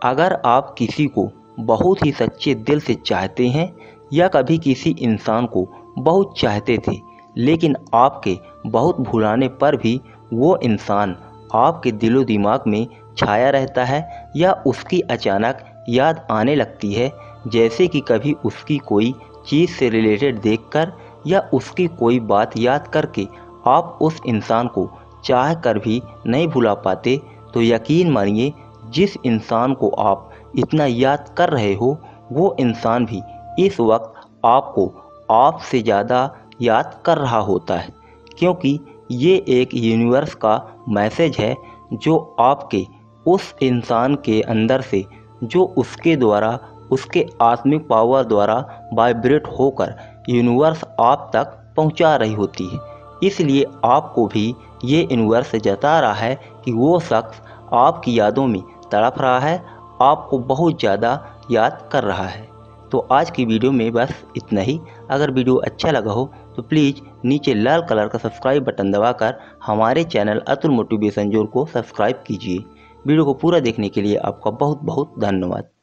अगर आप किसी को बहुत ही सच्चे दिल से चाहते हैं या कभी किसी इंसान को बहुत चाहते थे लेकिन आपके बहुत भुलाने पर भी वो इंसान आपके दिलो दिमाग में छाया रहता है या उसकी अचानक याद आने लगती है, जैसे कि कभी उसकी कोई चीज़ से रिलेटेड देखकर या उसकी कोई बात याद करके आप उस इंसान को चाह कर भी नहीं भुला पाते, तो यकीन मानिए जिस इंसान को आप इतना याद कर रहे हो वो इंसान भी इस वक्त आपको आपसे ज़्यादा याद कर रहा होता है, क्योंकि ये एक यूनिवर्स का मैसेज है जो आपके उस इंसान के अंदर से, जो उसके द्वारा, उसके आत्मिक पावर द्वारा वाइब्रेट होकर यूनिवर्स आप तक पहुंचा रही होती है। इसलिए आपको भी ये यूनिवर्स जता रहा है कि वो शख्स आपकी यादों में तड़प रहा है, आपको बहुत ज़्यादा याद कर रहा है। तो आज की वीडियो में बस इतना ही। अगर वीडियो अच्छा लगा हो तो प्लीज़ नीचे लाल कलर का सब्सक्राइब बटन दबाकर हमारे चैनल अतुल मोटिवेशन जोन को सब्सक्राइब कीजिए। वीडियो को पूरा देखने के लिए आपका बहुत बहुत धन्यवाद।